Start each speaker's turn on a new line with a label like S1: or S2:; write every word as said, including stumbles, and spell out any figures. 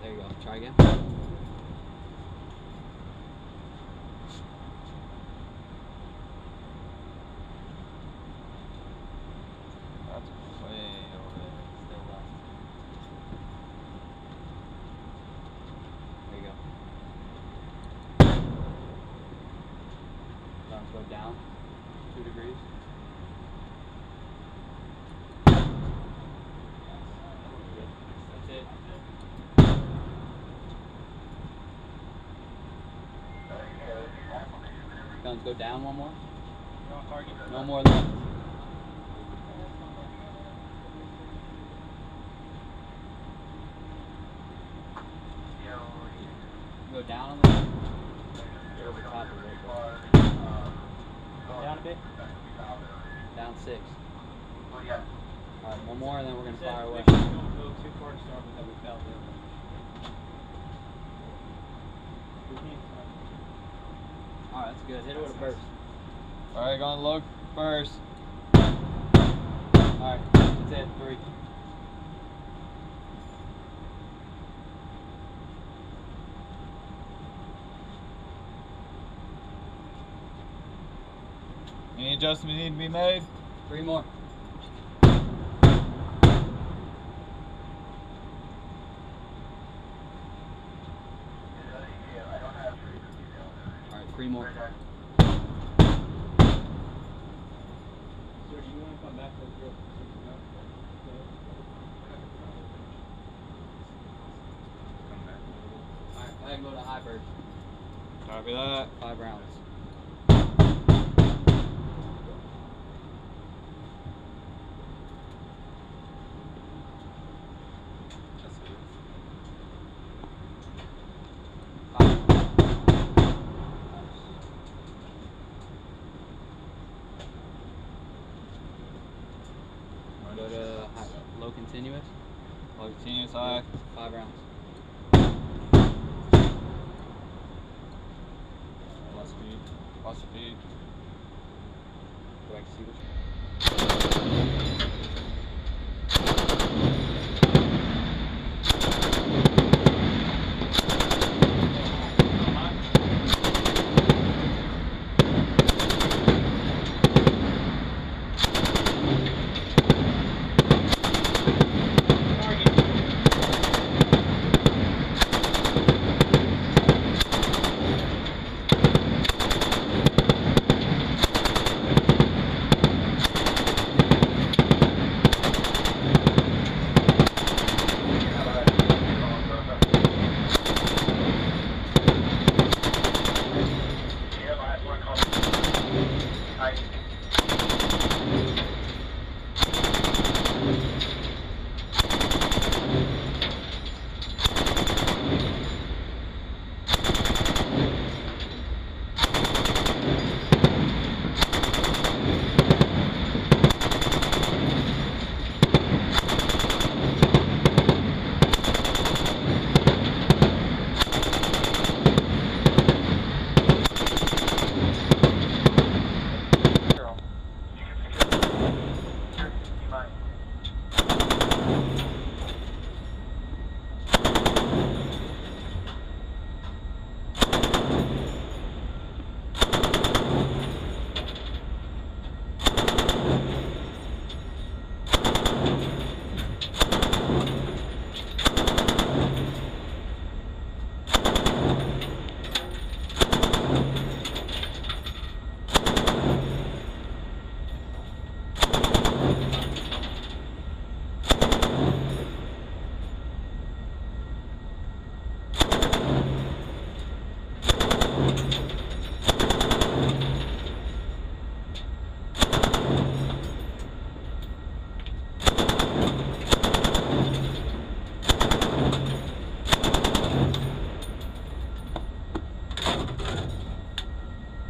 S1: There you go. Try again.
S2: That's way over there. Still left.
S1: There you go. Thumbs go down two degrees. That's it. Thumbs go down one more. No more left. Go down on the left. Over top of it. Down a bit. Down six. Alright, one more and then we're going to fire away.
S3: Don't go too far to start with that we felt it.
S1: Alright, that's good. Hit it with a burst.
S2: Alright, going low first.
S1: Alright, that's it. Three.
S2: Any adjustments need to be made?
S1: Three more. Alright, three more.
S3: Sir, do you want to come back to the drill?
S1: Alright, go ahead and go to high bird.
S2: Copy that.
S1: Five rounds. Go to high, low continuous.
S2: Low continuous high.
S1: Five rounds.
S2: Plus speed. Plus speed.
S1: Go back to see which one.